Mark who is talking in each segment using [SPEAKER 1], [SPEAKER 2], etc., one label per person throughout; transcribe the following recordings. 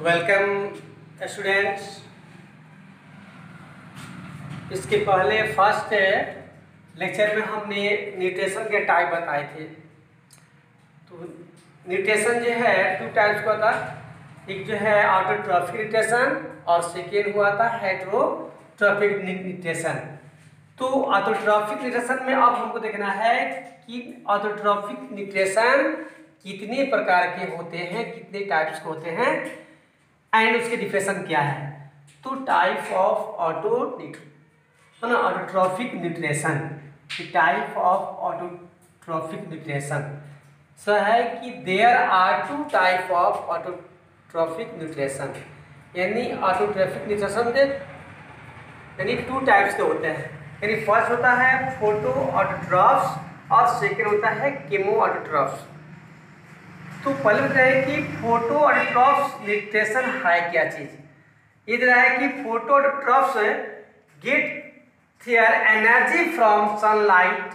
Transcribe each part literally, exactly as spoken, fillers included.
[SPEAKER 1] Welcome students. इसके पहले first lecture में हमने न्यूट्रिशन के टाइप बताए थे। तो न्यूट्रिशन जो है टू टाइप्स का था, एक जो है ऑटोट्रॉफिक न्यूट्रिशन और सेकेंड हुआ था हेटेरोट्रॉफिक न्यूट्रिशन। तो ऑटोट्रॉफिक न्यूट्रिशन में अब हमको देखना है कि ऑटोट्रॉफिक न्यूट्रिशन कितने प्रकार के होते हैं, कितने टाइप्स के होते हैं एंड उसके डिफिनेशन क्या है। तो टाइप ऑफ ऑटो है ना autotrophic nutrition, type of autotrophic nutrition so है कि there are two type of autotrophic nutrition, यानी ऑटोट्रॉफिक न्यूट्रिशन के यानी टू टाइप्स के होते हैं। यानी फर्स्ट होता है फोटो ऑटोट्रॉफ्स और सेकेंड होता है केमो ऑटोट्रॉफ्स। तो पहले बता है कि फोटो ऑटोट्रॉफ्स न्यूट्रिशन है क्या चीज। ये दे रहा है कि photoautotrophs get their energy from sunlight,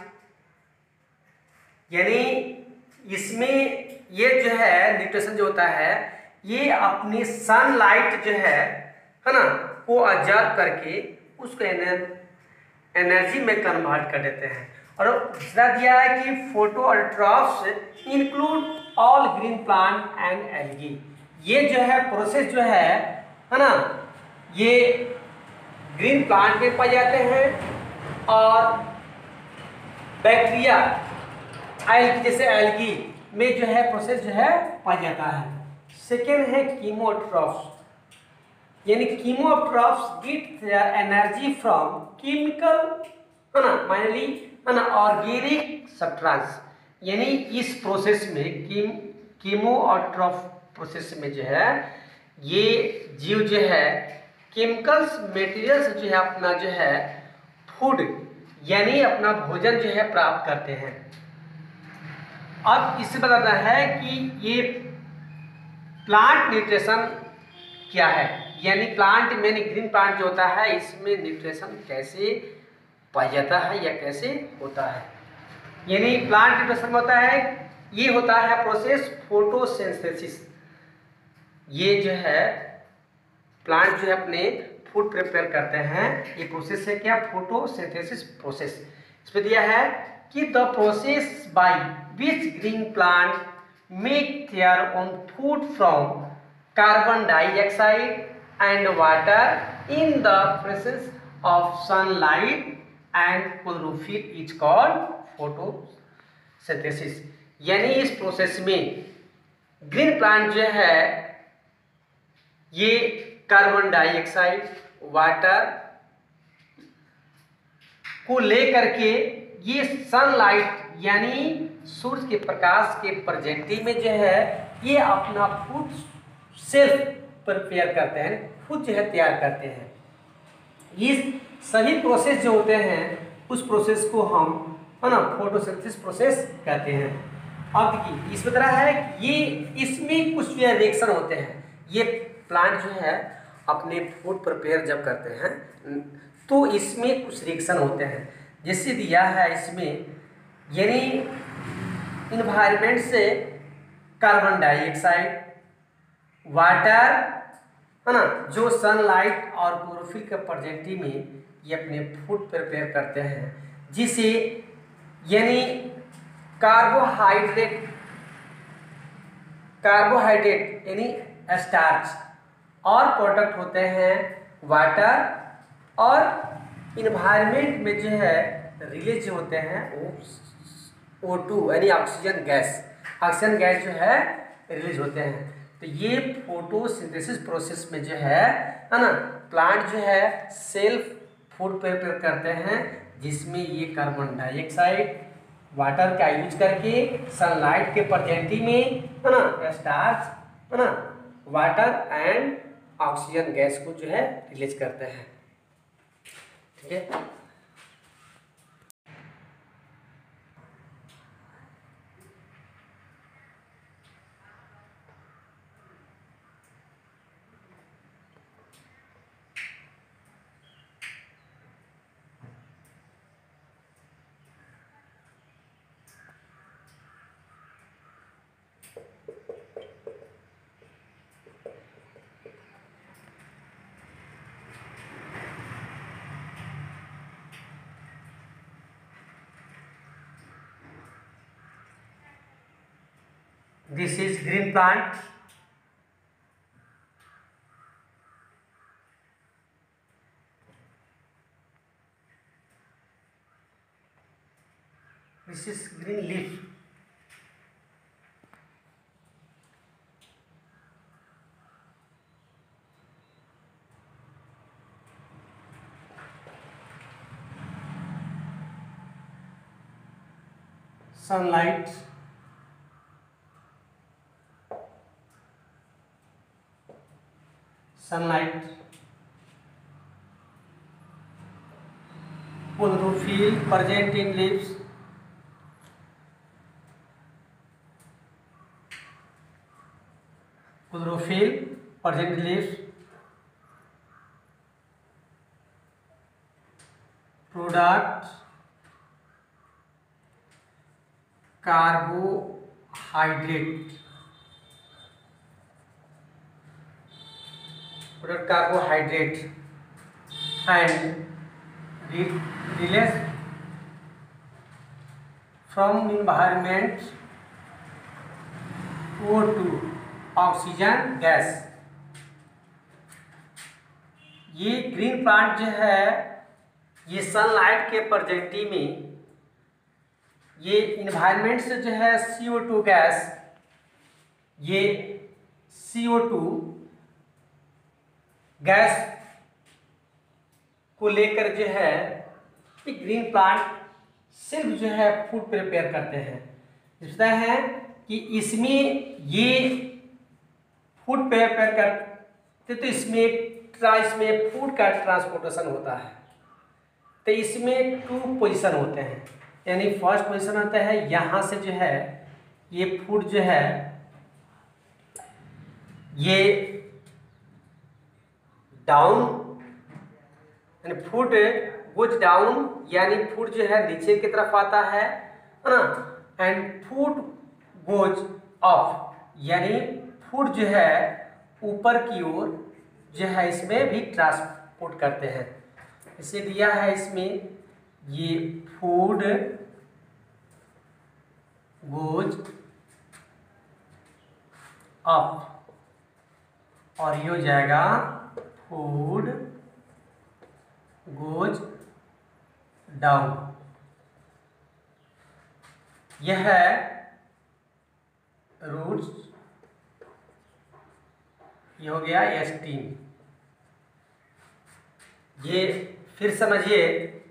[SPEAKER 1] यानी इसमें ये जो है न्यूट्रिशन जो होता है ये अपनी सनलाइट जो है है ना वो ऑब्जर्व करके उसको एनर्जी में कन्वर्ट कर देते हैं। और दूसरा दिया है कि photoautotrophs include all green plant and algae. ये जो है प्रोसेस जो है है ना ये ग्रीन प्लांट में पाए जाते हैं और बैक्टीरिया एल्गी जैसे एल्गी में जो है प्रोसेस जो है पाया जाता है। सेकेंड है कीमोट्रॉफ्स, यानी chemotrophs get their energy from chemical है ना माइनली है ना ऑर्गेनिक सब्सटेंस। यानी इस प्रोसेस में कीम कीमोट्रॉफ प्रोसेस में जो है ये जीव जो है केमिकल्स मटेरियल्स जो है अपना जो है फूड यानी अपना भोजन जो है प्राप्त करते हैं। अब इससे बताना है कि ये प्लांट न्यूट्रिशन क्या है, यानी प्लांट में ग्रीन प्लांट जो होता है इसमें न्यूट्रिशन कैसे पाया जाता है या कैसे होता है। यानी प्लांट न्यूट्रिशन होता है ये होता है प्रोसेस फोटोसिंथेसिस। ये जो है प्लांट जो है अपने फूड प्रिपेयर करते हैं, ये प्रोसेस है क्या फोटोसिंथेसिस प्रोसेस। इसमें दिया है कि the process by which green plant make their own food from carbon dioxide and water in the presence of sunlight and chlorophyll is called photosynthesis. यानी इस प्रोसेस में ग्रीन प्लांट जो है ये कार्बन डाइऑक्साइड वाटर को लेकर के ये सनलाइट यानी सूरज के प्रकाश के प्रोजेक्टिव में जो है ये अपना फूड सेल्फ प्रिपेयर करते हैं, खुद जो है तैयार करते हैं। ये सभी प्रोसेस जो होते हैं उस प्रोसेस को हम है ना फोटोसिंथेसिस प्रोसेस कहते हैं। अब देखिए इस तरह है ये इसमें कुछ रिएक्शन होते हैं। ये प्लांट जो है अपने फूड प्रिपेयर जब करते हैं तो इसमें कुछ रिएक्शन होते हैं, जैसे दिया है इसमें यानी इन्वायरमेंट से कार्बन डाइऑक्साइड वाटर है ना जो सनलाइट और क्लोरोफिल के प्रोजेक्टिव में ये अपने फूड प्रिपेयर करते हैं, जिसे यानी कार्बोहाइड्रेट कार्बोहाइड्रेट यानी स्टार्च और प्रोडक्ट होते हैं वाटर और इन्वायरमेंट में जो है रिलीज होते हैं वो ओ टू यानी ऑक्सीजन गैस ऑक्सीजन गैस जो है रिलीज होते हैं। तो ये फोटोसिंथेसिस प्रोसेस में जो है है ना प्लांट जो है सेल्फ फूड प्रिपेयर करते हैं, जिसमें ये कार्बन डाइऑक्साइड वाटर का यूज करके सनलाइट के प्रेजेंटी में है ना स्टार्च है ना वाटर एंड ऑक्सीजन गैस को जो है रिलीज करते हैं। ठीक है। This is green plant, this is green leaf, sunlight, sunlight, chlorophyll present in leaves, chlorophyll present in leaves, product carbohydrate, product carbohydrate and re release from environment O two oxygen gas. ये green plant जो है ये sunlight के presence में ये environment से जो है सी ओ टू गैस, ये सी ओ टू गैस को लेकर जो है ये ग्रीन प्लांट सिर्फ जो है फूड प्रिपेयर करते हैं। इसका है कि इसमें ये फूड प्रिपेयर करते तो इसमें इसमें फूड का ट्रांसपोर्टेशन होता है। तो इसमें टू पोजीशन होते हैं, यानी फर्स्ट पोजीशन होता है यहाँ से जो है ये फूड जो है ये डाउन, यानी फूड गोज डाउन, यानी फूड जो है नीचे की तरफ आता है ना, एंड फूड गोज अप, यानी फूड जो है ऊपर की ओर जो है इसमें भी ट्रांसपोर्ट करते हैं। इसे दिया है इसमें ये फूड गोज अप और ये हो जाएगा फूड गोज डाउन। यह है रूट्स, ये हो गया एस्टीन। ये फिर समझिए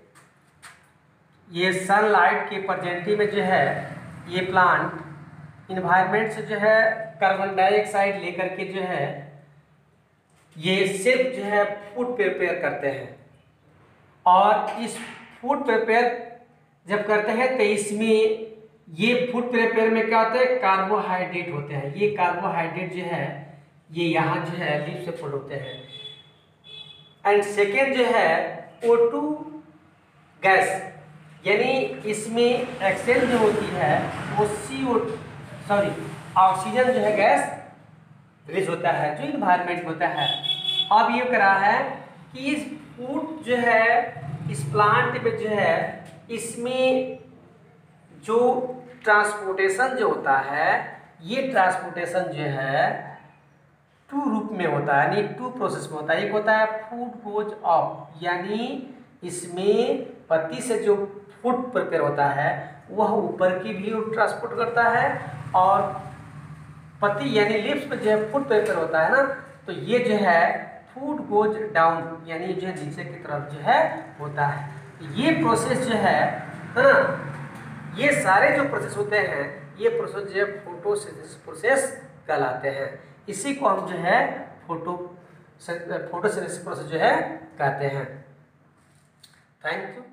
[SPEAKER 1] ये सनलाइट की प्रेजेंटी में जो है ये प्लांट इन्वायरमेंट से जो है कार्बन डाइऑक्साइड लेकर के जो है ये सिर्फ जो है फूड प्रिपेयर करते हैं, और इस फूड प्रिपेयर जब करते हैं तो इसमें ये फूड प्रिपेयर में क्या होता है, कार्बोहाइड्रेट होते हैं। ये कार्बोहाइड्रेट जो है ये यहाँ जो है लीफ से फूड होते हैं। एंड सेकेंड जो है ओ टू गैस, यानी इसमें एक्सेल जो होती है वो सी ओ सॉरी ऑक्सीजन जो है गैस रिलीज होता है जो इन्वायरमेंट होता है। अब ये करा है कि इस फूड जो है इस प्लांट में जो है इसमें जो ट्रांसपोर्टेशन जो होता है ये ट्रांसपोर्टेशन जो है टू रूप में होता है, यानी टू प्रोसेस में होता है। एक होता है फूड गोज अप, यानी इसमें पत्ती से जो फूड प्रिपेयर होता है वह ऊपर की भी ट्रांसपोर्ट करता है, और पत्ती यानी लीव्स पर जो है फूड प्रिपेयर होता है ना, तो ये जो है फूड गोज डाउन, यानी जो है नीचे की तरफ जो है होता है। ये प्रोसेस जो है ना, ये सारे जो प्रोसेस होते हैं ये प्रोसेस जो है फोटोसिंथेसिस प्रोसेस कहलाते हैं। इसी को हम जो है फोटो फोटोसिंथेसिस प्रोसेस जो है कहते हैं। Thank you.